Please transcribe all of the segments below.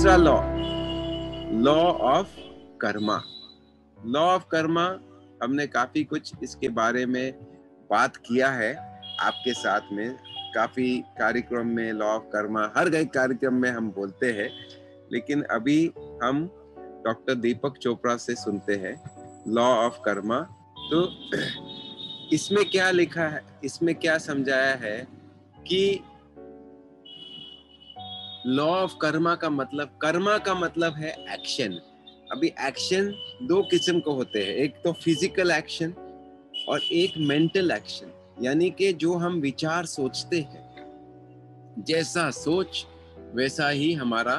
दूसरा law, law of karma. Law of karma हमने काफी कुछ इसके बारे में बात किया है आपके साथ में, काफी कार्यक्रम में लॉ ऑफ कर्मा हर एक कार्यक्रम में हम बोलते हैं, लेकिन अभी हम डॉक्टर दीपक चोपड़ा से सुनते हैं लॉ ऑफ कर्मा। तो इसमें क्या लिखा है, इसमें क्या समझाया है कि लॉ ऑफ कर्मा का मतलब है एक्शन। अभी एक्शन दो किस्म को होते हैं, एक तो फिजिकल एक्शन और एक मेंटल एक्शन, यानी कि जो हम विचार सोचते हैं, जैसा सोच वैसा ही हमारा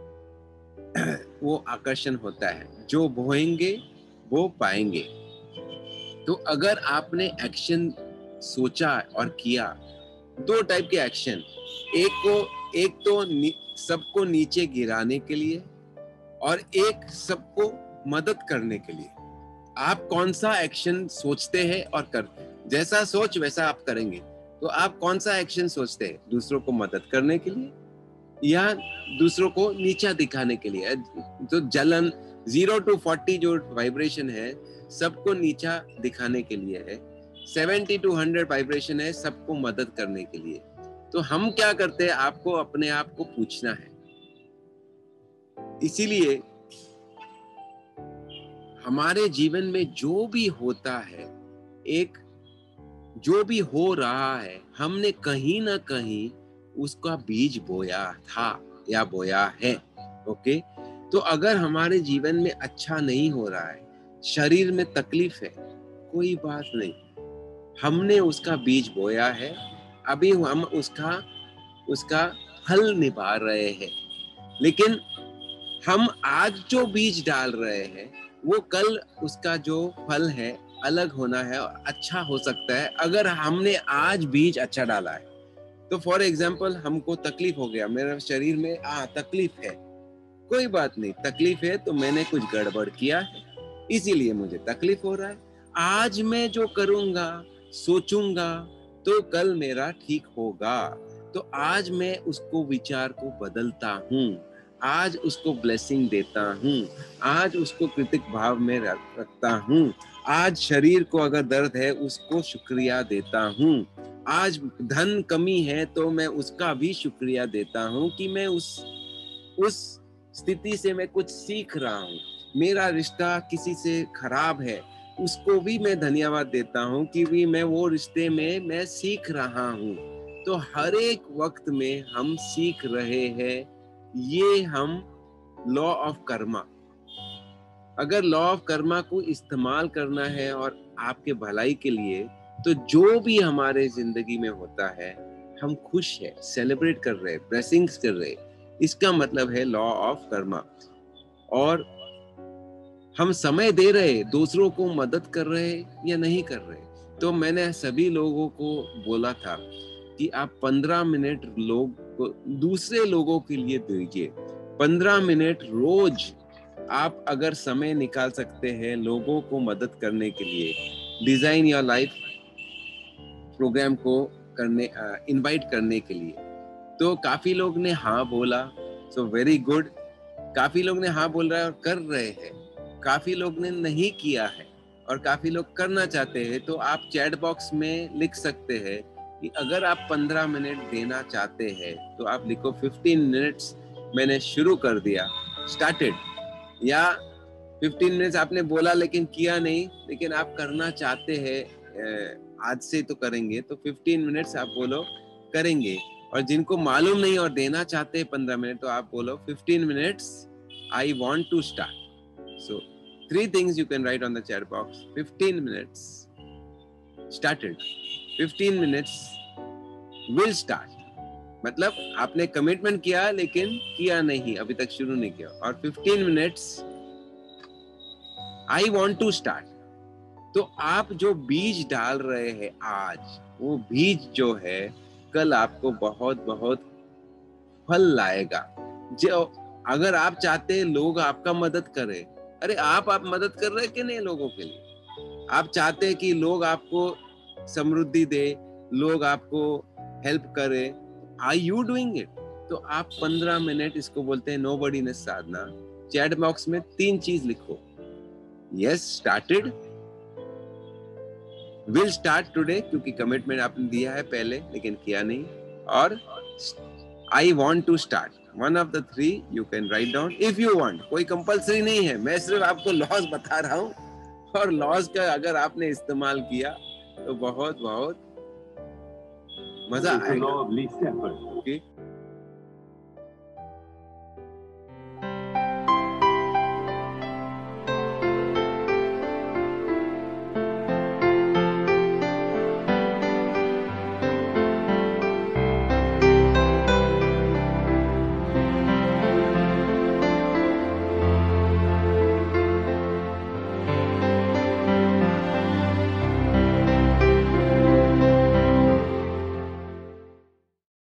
वो आकर्षण होता है, जो बोएंगे वो पाएंगे। तो अगर आपने एक्शन सोचा और किया, दो टाइप के एक्शन, एक तो सबको नीचे गिराने के लिए और एक सबको मदद करने के लिए। आप कौन सा एक्शन सोचते हैं और करते हैं, जैसा सोच वैसा आप करेंगे। तो आप कौन सा एक्शन सोचते हैं, दूसरों को मदद करने के लिए या दूसरों को नीचा दिखाने के लिए? तो जलन 0 to 40 जो वाइब्रेशन है सबको नीचा दिखाने के लिए है, 70 to 100 वाइब्रेशन है सबको मदद करने के लिए। तो हम क्या करते हैं, आपको अपने आप को पूछना है। इसीलिए हमारे जीवन में जो भी होता है, एक जो भी हो रहा है, हमने कहीं ना कहीं उसका बीज बोया था या बोया है। ओके, तो अगर हमारे जीवन में अच्छा नहीं हो रहा है, शरीर में तकलीफ है, कोई बात नहीं, हमने उसका बीज बोया है, अभी हम उसका फल निभा रहे हैं। लेकिन हम आज जो बीज डाल रहे हैं वो कल उसका जो फल है अलग होना है और अच्छा हो सकता है अगर हमने आज बीज अच्छा डाला है। तो फॉर एग्जाम्पल हमको तकलीफ हो गया, मेरे शरीर में तकलीफ है, कोई बात नहीं, तकलीफ है तो मैंने कुछ गड़बड़ किया है इसीलिए मुझे तकलीफ हो रहा है। आज मैं जो करूंगा सोचूंगा तो कल मेरा ठीक होगा। तो आज मैं उसको विचार को बदलता हूँ, आज उसको ब्लेसिंग देता हूँ, आज उसको कृतिक भाव में रखता हूँ, आज शरीर को अगर दर्द है उसको शुक्रिया देता हूँ, आज धन कमी है तो मैं उसका भी शुक्रिया देता हूँ कि मैं उस स्थिति से मैं कुछ सीख रहा हूँ। मेरा रिश्ता किसी से खराब है, उसको भी मैं धन्यवाद देता हूँ कि भी मैं वो रिश्ते में मैं सीख रहा हूँ। तो हर एक वक्त में हम सीख रहे हैं, ये हम लॉ ऑफ कर्मा। अगर लॉ ऑफ कर्मा को इस्तेमाल करना है और आपके भलाई के लिए, तो जो भी हमारे जिंदगी में होता है हम खुश है, सेलिब्रेट कर रहे, ब्लेसिंग्स कर रहे, इसका मतलब है लॉ ऑफ कर्मा। और हम समय दे रहे, दूसरों को मदद कर रहे या नहीं कर रहे। तो मैंने सभी लोगों को बोला था कि आप 15 मिनट दूसरे लोगों के लिए दीजिए। 15 मिनट रोज आप अगर समय निकाल सकते हैं लोगों को मदद करने के लिए, डिजाइन योर लाइफ प्रोग्राम को इनवाइट करने के लिए, तो काफी लोग ने हाँ बोला, सो वेरी गुड। काफी लोग ने हाँ बोल रहा है और कर रहे हैं, काफी लोग ने नहीं किया है और काफी लोग करना चाहते हैं। तो आप चैट बॉक्स में लिख सकते हैं कि अगर आप 15 मिनट देना चाहते हैं तो आप लिखो 15 मिनट्स मैंने शुरू कर दिया, स्टार्टेड। या 15 मिनट्स आपने बोला लेकिन किया नहीं, लेकिन आप करना चाहते हैं, आज से तो करेंगे, तो 15 मिनट्स आप बोलो करेंगे। और जिनको मालूम नहीं और देना चाहते हैं 15 मिनट, तो आप बोलो 15 minutes I want to start. So 3 things you can write on the chat box. 15 minutes started, 15 minutes will start। मतलब आपने कमिटमेंट किया लेकिन किया नहीं, अभी तक शुरू नहीं किया। और 15 minutes I want to start. तो आप जो बीज डाल रहे हैं आज, वो बीज जो है कल आपको बहुत बहुत फल लाएगा। जो अगर आप चाहते हैं लोग आपका मदद करें, अरे आप मदद कर रहे हैं कि नहीं लोगों के लिए? आप चाहते हैं कि लोग आपको समृद्धि दे, लोग आपको हेल्प करे, आर यू डूइंग इट? तो आप 15 मिनट, इसको बोलते हैं नोबडीनेस साधना, चैट बॉक्स में 3 चीज लिखो। Yes, started, will start today, क्योंकि कमिटमेंट आपने दिया है पहले लेकिन किया नहीं, और I want to start. One of the 3 you can write down if you want. कोई कंपलसरी नहीं है, मैं सिर्फ आपको लॉस बता रहा हूँ, और लॉस का अगर आपने इस्तेमाल किया तो बहुत बहुत मजा आएगा।